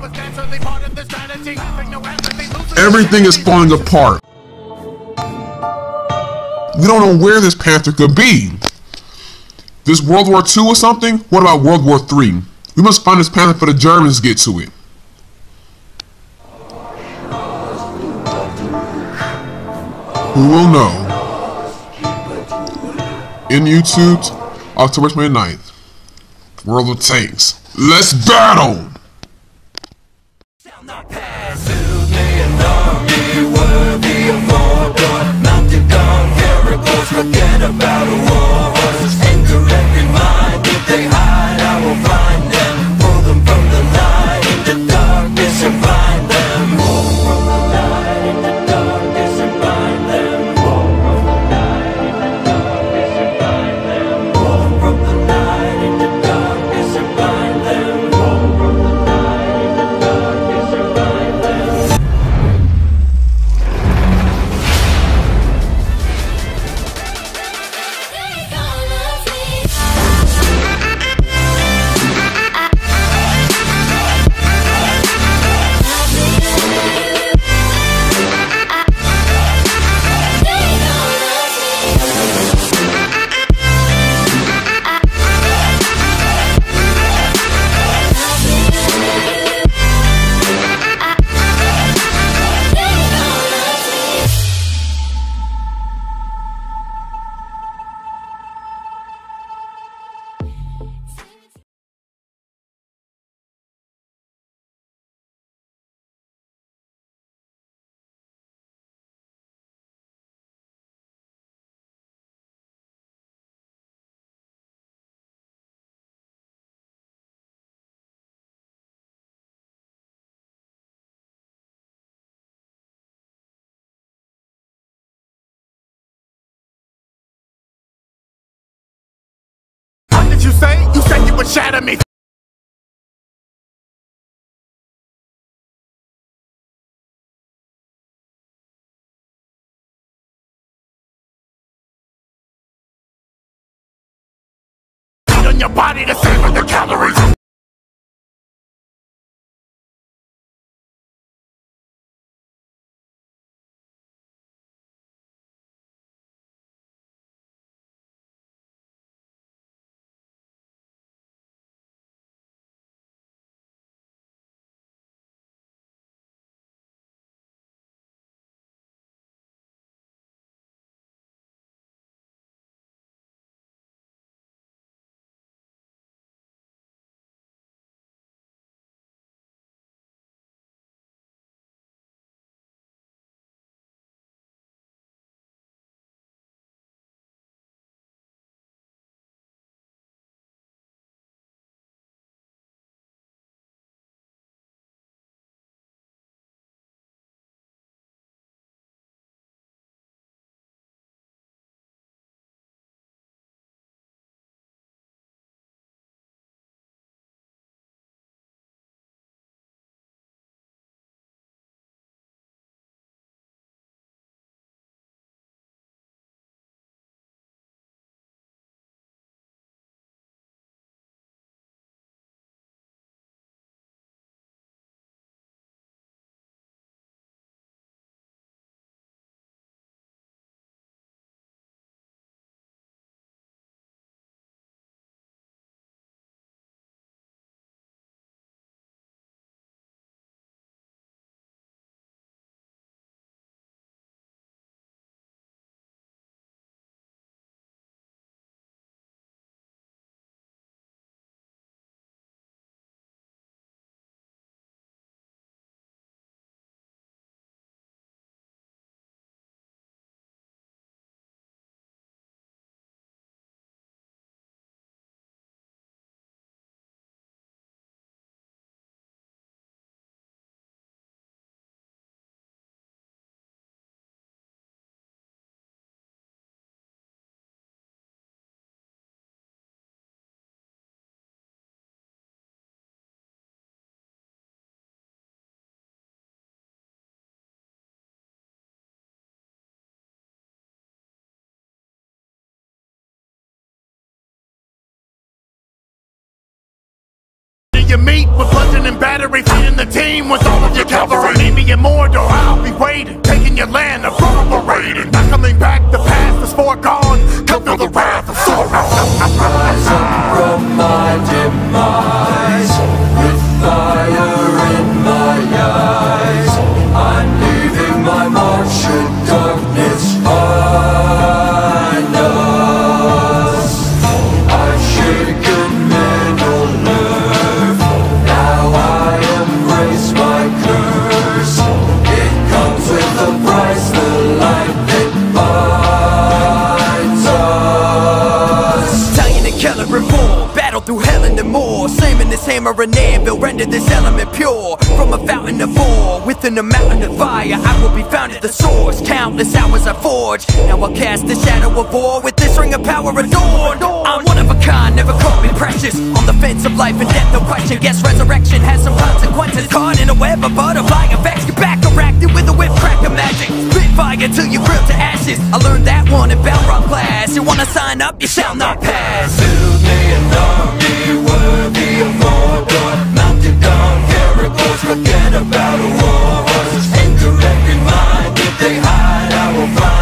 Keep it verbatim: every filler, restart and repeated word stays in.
Everything is falling apart. We don't know where this Panther could be. This World War Two or something? What about World War Three? We must find this Panther before the Germans get to it. Who will know? In YouTube, October twenty-ninth. World of Tanks. Let's battle! Forget about a war horse, anger every mind. If they hide, I will find them. Pull them from the light into darkness and find them. Pull from the light into darkness and find them. Pull from the light into darkness and find them. Pull from the light into darkness and find them. Pull from the light into darkness and find them. What did you say? You said you would shatter me. On your body to savor the calories. You meet with bludgeon and battery, feeding the team. the cavalry. Meet me in Mordor, I'll be waiting, taking your land, appropriating. Not coming back, the past is foregone. Come feel the wrath of Sauron. Rise up from my demise, with fire in my eyes. I'm leaving my mark should darkness find us. I've shaken middle earth, now I embrace my curse. It comes with a price, the light that binds us. Italian and Celebrimbor, battle through hell and the moor. Slamming this hammer and anvil, render this element pure. From a fountain of ore, within a mountain of fire, I will be found at the source. Countless hours I forged, now I'll cast the shadow of war with this ring of power adorned. I'm one of a kind, never caught me precious. On the fence of life and death, no question. Guess resurrection has some consequences. Caught in a web of butterfly effects. Get back interacted with a whip crack of magic. Spit fire till you grill to ashes. I learned that one in Balrog class. You wanna sign up, you shall not pass. Build me an army worthy of Mordor, mounted on miracles, forget about a war horse. Incorrect in mind, if they hide, I will find.